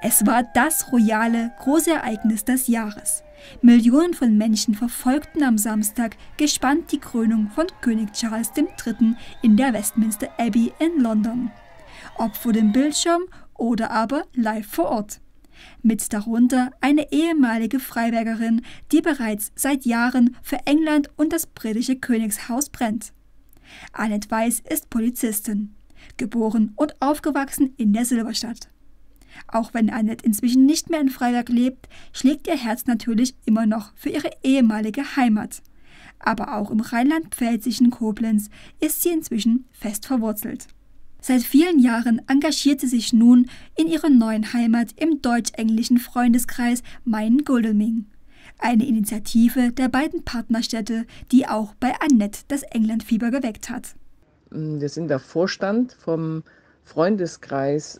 Es war das royale große Ereignis des Jahres. Millionen von Menschen verfolgten am Samstag gespannt die Krönung von König Charles III. In der Westminster Abbey in London. Ob vor dem Bildschirm oder aber live vor Ort. Mit darunter eine ehemalige Freibergerin, die bereits seit Jahren für England und das britische Königshaus brennt. Annette Weiss ist Polizistin, geboren und aufgewachsen in der Silberstadt. Auch wenn Annette inzwischen nicht mehr in Freiberg lebt, schlägt ihr Herz natürlich immer noch für ihre ehemalige Heimat. Aber auch im rheinland-pfälzischen Koblenz ist sie inzwischen fest verwurzelt. Seit vielen Jahren engagiert sie sich nun in ihrer neuen Heimat im deutsch-englischen Freundeskreis Main-Godalming. Eine Initiative der beiden Partnerstädte, die auch bei Annette das Englandfieber geweckt hat. Wir sind der Vorstand vom Freundeskreis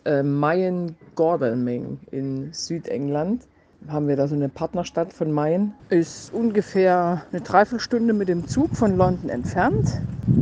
Mayen-Godalming in Südengland. Haben wir da so eine Partnerstadt von Mayen. Ist ungefähr eine Dreiviertelstunde mit dem Zug von London entfernt.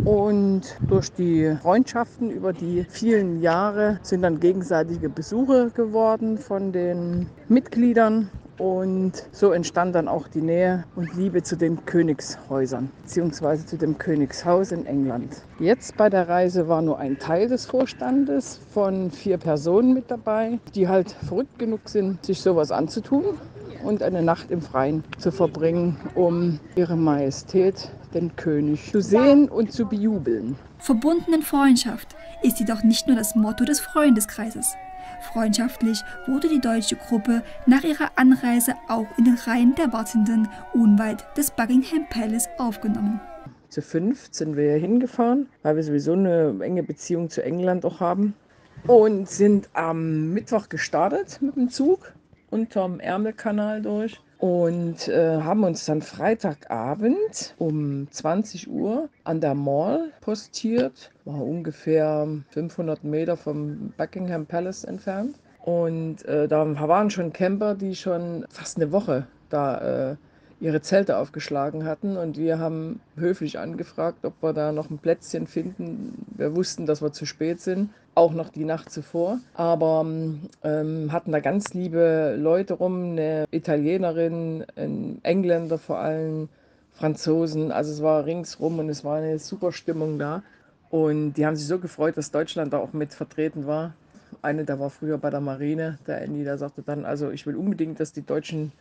Und durch die Freundschaften über die vielen Jahre sind dann gegenseitige Besuche geworden von den Mitgliedern. Und so entstand dann auch die Nähe und Liebe zu den Königshäusern bzw. zu dem Königshaus in England. Jetzt bei der Reise war nur ein Teil des Vorstandes von 4 Personen mit dabei, die halt verrückt genug sind, sich sowas anzutun und eine Nacht im Freien zu verbringen, um Ihre Majestät, den König, zu sehen und zu bejubeln. Verbundenen Freundschaft ist jedoch nicht nur das Motto des Freundeskreises. Freundschaftlich wurde die deutsche Gruppe nach ihrer Anreise auch in den Reihen der Wartenden unweit des Buckingham Palace aufgenommen. Zu 5 sind wir hingefahren, weil wir sowieso eine enge Beziehung zu England auch haben. Und sind am Mittwoch gestartet mit dem Zug unterm Ärmelkanal durch. Und haben uns dann Freitagabend um 20 Uhr an der Mall postiert. War ungefähr 500 Meter vom Buckingham Palace entfernt. Und da waren schon Camper, die schon fast eine Woche da ihre Zelte aufgeschlagen hatten. Und wir haben höflich angefragt, ob wir da noch ein Plätzchen finden. Wir wussten, dass wir zu spät sind. Auch noch die Nacht zuvor, aber hatten da ganz liebe Leute rum, eine Italienerin, ein Engländer vor allem, Franzosen, also es war ringsrum und es war eine super Stimmung da und die haben sich so gefreut, dass Deutschland da auch mit vertreten war. Eine, da war früher bei der Marine, der Andy, der sagte dann, also ich will unbedingt, dass die deutschen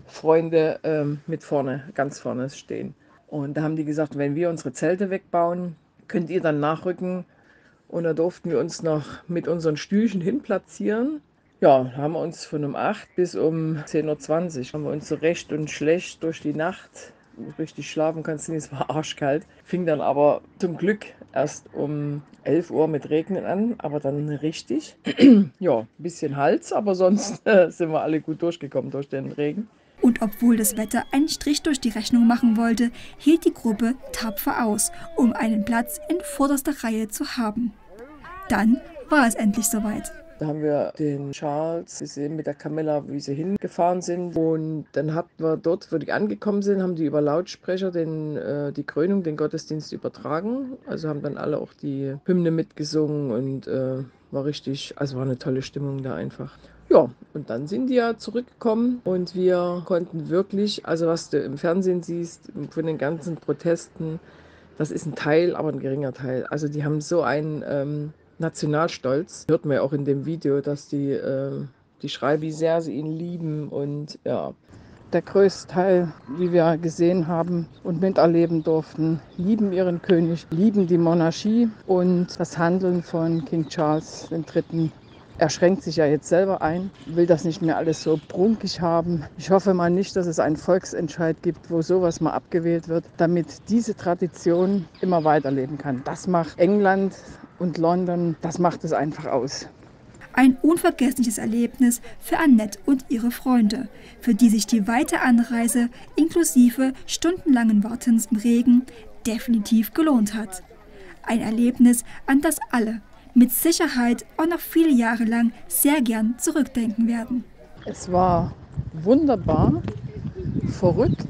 Freunde mit vorne, ganz vorne stehen. Und da haben die gesagt, wenn wir unsere Zelte wegbauen, könnt ihr dann nachrücken. Und da durften wir uns noch mit unseren Stühlchen hinplatzieren. Ja, haben wir uns von um 8 bis um 10:20 Uhr haben wir uns so recht und schlecht durch die Nacht, richtig schlafen kannst du nicht, es war arschkalt. Fing dann aber zum Glück erst um 11 Uhr mit Regnen an, aber dann richtig. Ja, ein bisschen Hals, aber sonst sind wir alle gut durchgekommen durch den Regen. Und obwohl das Wetter einen Strich durch die Rechnung machen wollte, hielt die Gruppe tapfer aus, um einen Platz in vorderster Reihe zu haben. Dann war es endlich soweit. Da haben wir den Charles gesehen mit der Camilla, wie sie hingefahren sind. Und dann hatten wir dort, wo die angekommen sind, haben die über Lautsprecher die Krönung, den Gottesdienst übertragen. Also haben dann alle auch die Hymne mitgesungen und war richtig, also war eine tolle Stimmung da einfach. Ja, und dann sind die ja zurückgekommen und wir konnten wirklich, also was du im Fernsehen siehst, von den ganzen Protesten, das ist ein Teil, aber ein geringer Teil. Also die haben so einen Nationalstolz. Hört man ja auch in dem Video, dass die schreiben, wie sehr sie ihn lieben. Und ja, der größte Teil, wie wir gesehen haben und miterleben durften, lieben ihren König, lieben die Monarchie und das Handeln von King Charles III. Er schränkt sich ja jetzt selber ein, will das nicht mehr alles so prunkig haben. Ich hoffe mal nicht, dass es einen Volksentscheid gibt, wo sowas mal abgewählt wird, damit diese Tradition immer weiterleben kann. Das macht England und London, das macht es einfach aus. Ein unvergessliches Erlebnis für Annette und ihre Freunde, für die sich die weite Anreise inklusive stundenlangen Wartens im Regen definitiv gelohnt hat. Ein Erlebnis, an das alle mit Sicherheit auch noch viele Jahre lang sehr gern zurückdenken werden. Es war wunderbar, verrückt,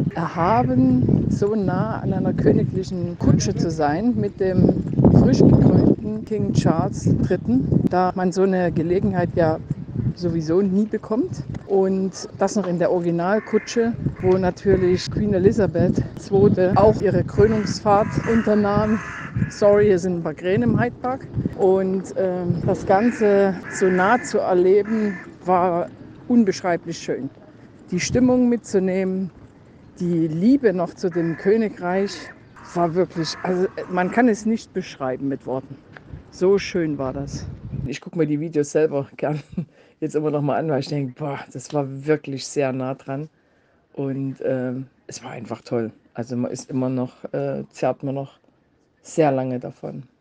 erhaben, so nah an einer königlichen Kutsche zu sein mit dem frisch gekrönten King Charles III., da man so eine Gelegenheit ja sowieso nie bekommt. Und das noch in der Originalkutsche, wo natürlich Queen Elizabeth II. Auch ihre Krönungsfahrt unternahm. Sorry, hier sind ein paar Krähen im Hyde Park. Und das Ganze so nah zu erleben, war unbeschreiblich schön. Die Stimmung mitzunehmen, die Liebe noch zu dem Königreich war wirklich, also man kann es nicht beschreiben mit Worten. So schön war das. Ich gucke mir die Videos selber gern jetzt immer noch mal an, weil ich denke, boah, das war wirklich sehr nah dran. Und es war einfach toll. Also man ist immer noch, zerrt man noch sehr lange davon.